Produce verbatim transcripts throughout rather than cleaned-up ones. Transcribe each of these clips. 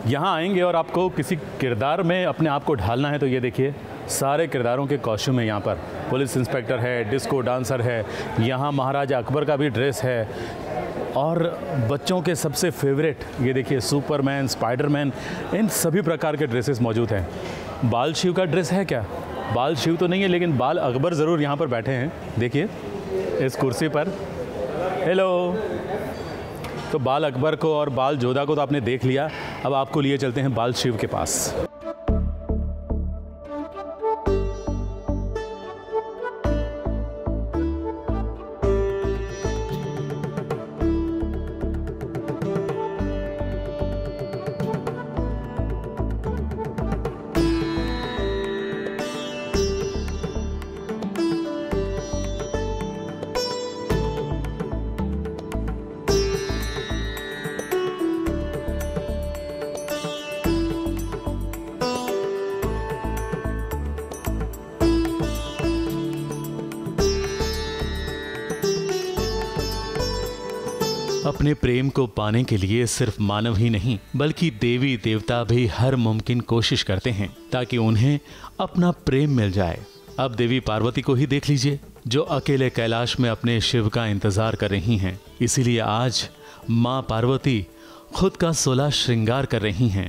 यहाँ आएंगे और आपको किसी किरदार में अपने आप को ढालना है तो ये देखिए सारे किरदारों के कॉस्ट्यूम है यहाँ पर। पुलिस इंस्पेक्टर है, डिस्को डांसर है, यहाँ महाराजा अकबर का भी ड्रेस है और बच्चों के सबसे फेवरेट ये देखिए सुपरमैन, स्पाइडरमैन, इन सभी प्रकार के ड्रेसेस मौजूद हैं। बाल शिव का ड्रेस है क्या? बाल शिव तो नहीं है लेकिन बाल अकबर ज़रूर यहाँ पर बैठे हैं, देखिए इस कुर्सी पर। हेलो। तो बाल अकबर को और बाल जोधा को तो आपने देख लिया, अब आपको लिए चलते हैं बाल शिव के पास। अपने प्रेम को पाने के लिए सिर्फ मानव ही नहीं बल्कि देवी देवता भी हर मुमकिन कोशिश करते हैं ताकि उन्हें अपना प्रेम मिल जाए। अब देवी पार्वती को ही देख लीजिए जो अकेले कैलाश में अपने शिव का इंतजार कर रही हैं। इसीलिए आज माँ पार्वती खुद का सोलह श्रृंगार कर रही हैं।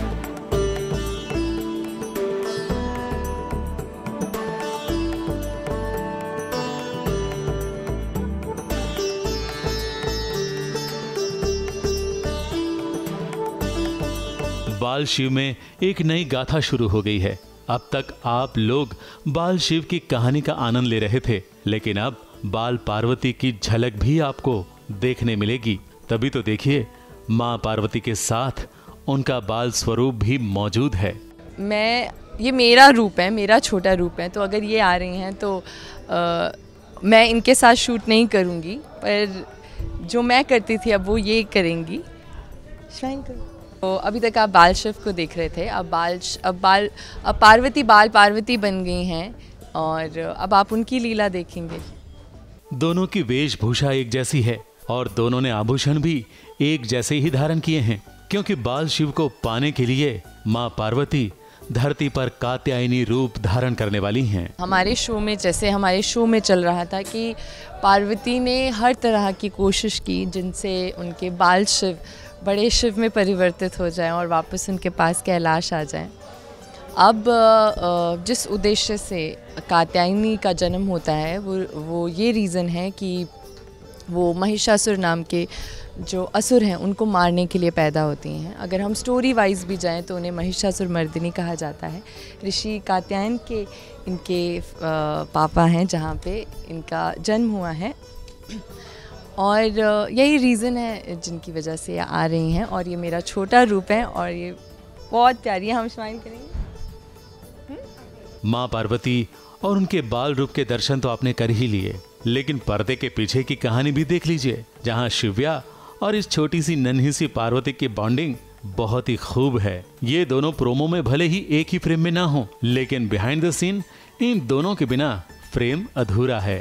बाल शिव में एक नई गाथा शुरू हो गई है। अब तक आप लोग बाल शिव की कहानी का आनंद ले रहे थे, लेकिन अब बाल पार्वती की झलक भी आपको देखने मिलेगी। तभी तो देखिए माँ पार्वती के साथ उनका बाल स्वरूप भी मौजूद है। मैं ये मेरा रूप है, मेरा छोटा रूप है, तो अगर ये आ रही हैं तो आ, मैं इनके साथ शूट नहीं करूँगी, पर जो मैं करती थी अब वो ये करेंगी। श्राइन करो। तो अभी तक आप बाल शिव को देख रहे थे, अब बाल अब बाल अब पार्वती बाल पार्वती बन गई हैं और अब आप उनकी लीला देखेंगे। दोनों की वेशभूषा एक जैसी है और दोनों ने आभूषण भी एक जैसे ही धारण किए हैं, क्योंकि बाल शिव को पाने के लिए माँ पार्वती धरती पर कात्यायनी रूप धारण करने वाली हैं। हमारे शो में जैसे हमारे शो में चल रहा था कि पार्वती ने हर तरह की कोशिश की जिनसे उनके बाल शिव बड़े शिव में परिवर्तित हो जाएं और वापस उनके पास कैलाश आ जाएं। अब जिस उद्देश्य से कात्यायनी का जन्म होता है वो वो ये रीज़न है कि वो महिषासुर नाम के जो असुर हैं उनको मारने के लिए पैदा होती हैं। अगर हम स्टोरी वाइज भी जाएं तो उन्हें महिषासुर मर्दिनी कहा जाता है। ऋषि कात्यायन के इनके पापा हैं जहाँ पे इनका जन्म हुआ है और यही रीज़न है जिनकी वजह से ये आ रही हैं। और ये मेरा छोटा रूप है और ये बहुत प्यारी है। हम स्माइल करेंगे। माँ पार्वती और उनके बाल रूप के दर्शन तो आपने कर ही लिए, लेकिन पर्दे के पीछे की कहानी भी देख लीजिए, जहाँ शिव्या और इस छोटी सी नन्ही सी पार्वती की बॉन्डिंग बहुत ही खूब है। ये दोनों प्रोमो में भले ही एक ही फ्रेम में ना हो, लेकिन बिहाइंड द सीन इन दोनों के बिना फ्रेम अधूरा है।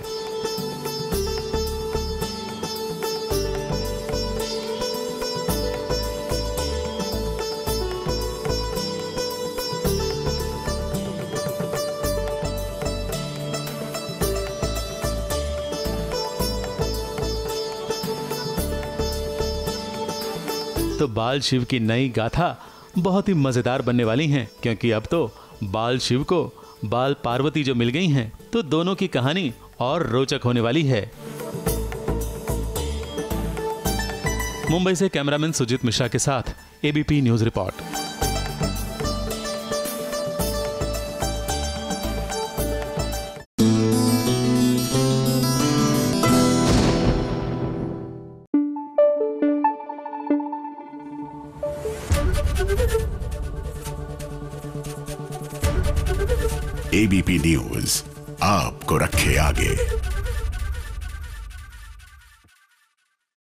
तो बाल शिव की नई गाथा बहुत ही मजेदार बनने वाली हैं, क्योंकि अब तो बाल शिव को बाल पार्वती जो मिल गई हैं, तो दोनों की कहानी और रोचक होने वाली है। मुंबई से कैमरामैन सुजीत मिश्रा के साथ ABP news report. ABP news आपको रखे आगे।